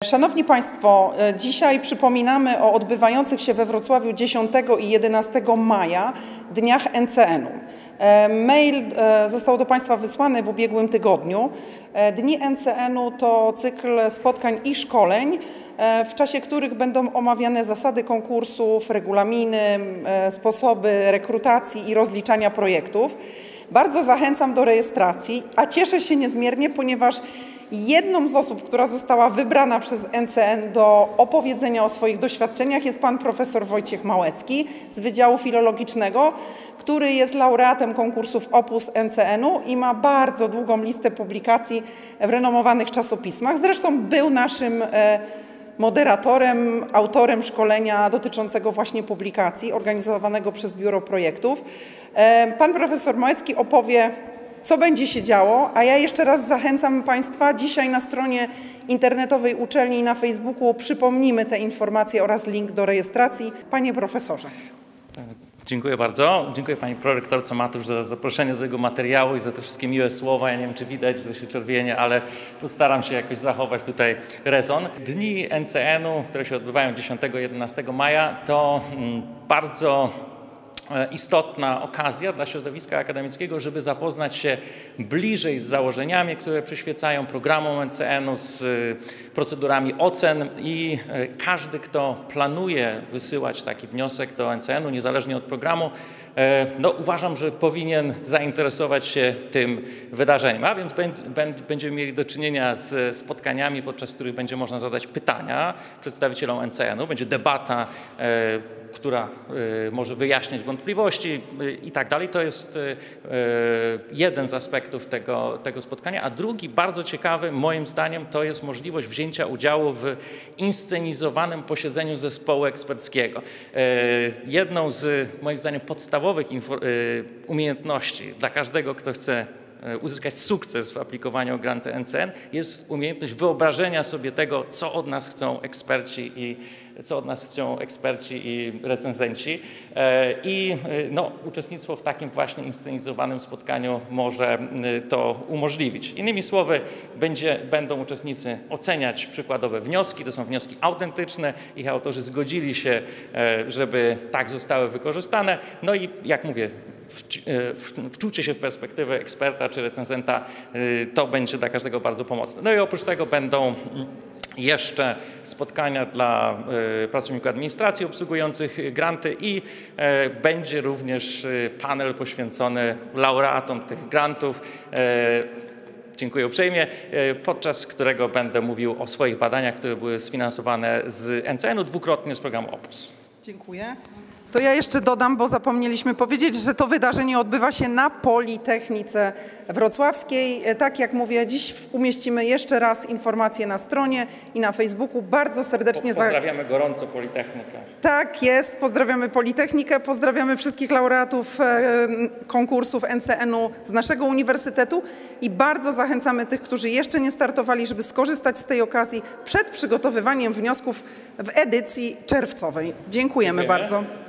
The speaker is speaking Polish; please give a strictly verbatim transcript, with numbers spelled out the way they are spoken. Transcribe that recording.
Szanowni Państwo, dzisiaj przypominamy o odbywających się we Wrocławiu dziesiątego i jedenastego maja dniach N C N u. Mail został do Państwa wysłany w ubiegłym tygodniu. Dni N C N u to cykl spotkań i szkoleń, w czasie których będą omawiane zasady konkursów, regulaminy, sposoby rekrutacji i rozliczania projektów. Bardzo zachęcam do rejestracji, a cieszę się niezmiernie, ponieważ jedną z osób, która została wybrana przez N C N do opowiedzenia o swoich doświadczeniach, jest pan profesor Wojciech Małecki z Wydziału Filologicznego, który jest laureatem konkursów Opus N C N u i ma bardzo długą listę publikacji w renomowanych czasopismach. Zresztą był naszym moderatorem, autorem szkolenia dotyczącego właśnie publikacji organizowanego przez Biuro Projektów. Pan profesor Małecki opowie, co będzie się działo, a ja jeszcze raz zachęcam Państwa, dzisiaj na stronie internetowej uczelni i na Facebooku przypomnimy te informacje oraz link do rejestracji. Panie profesorze. Dziękuję bardzo. Dziękuję Pani prorektorce Matusz za zaproszenie do tego materiału i za te wszystkie miłe słowa. Ja nie wiem, czy widać, że się czerwienie, ale postaram się jakoś zachować tutaj rezon. Dni N C N u, które się odbywają dziesiątego i jedenastego maja, to bardzo istotna okazja dla środowiska akademickiego, żeby zapoznać się bliżej z założeniami, które przyświecają programom N C N u, z procedurami ocen i każdy, kto planuje wysyłać taki wniosek do N C N u, niezależnie od programu, no uważam, że powinien zainteresować się tym wydarzeniem. A więc będziemy mieli do czynienia z spotkaniami, podczas których będzie można zadać pytania przedstawicielom N C N u, będzie debata, która może wyjaśniać wątpliwości i tak dalej. To jest jeden z aspektów tego, tego spotkania, a drugi, bardzo ciekawy moim zdaniem, to jest możliwość wzięcia udziału w inscenizowanym posiedzeniu zespołu eksperckiego. Jedną z moim zdaniem podstawowych umiejętności dla każdego, kto chce uzyskać sukces w aplikowaniu o granty N C N jest umiejętność wyobrażenia sobie tego, co od nas chcą eksperci i co od nas chcą eksperci i recenzenci. I no, uczestnictwo w takim właśnie inscenizowanym spotkaniu może to umożliwić. Innymi słowy, będzie, będą uczestnicy oceniać przykładowe wnioski, to są wnioski autentyczne, ich autorzy zgodzili się, żeby tak zostały wykorzystane. No i jak mówię, wczucie się w perspektywę eksperta czy recenzenta, to będzie dla każdego bardzo pomocne. No i oprócz tego będą jeszcze spotkania dla pracowników administracji obsługujących granty i będzie również panel poświęcony laureatom tych grantów. Dziękuję uprzejmie, podczas którego będę mówił o swoich badaniach, które były sfinansowane z N C N u dwukrotnie z programu Opus. Dziękuję. To ja jeszcze dodam, bo zapomnieliśmy powiedzieć, że to wydarzenie odbywa się na Politechnice Wrocławskiej. Tak jak mówię, dziś umieścimy jeszcze raz informacje na stronie i na Facebooku. Bardzo serdecznie pozdrawiamy gorąco Politechnikę. Tak jest, pozdrawiamy Politechnikę, pozdrawiamy wszystkich laureatów konkursów N C N u z naszego uniwersytetu i bardzo zachęcamy tych, którzy jeszcze nie startowali, żeby skorzystać z tej okazji przed przygotowywaniem wniosków w edycji czerwcowej. Dziękujemy, Dziękujemy. bardzo.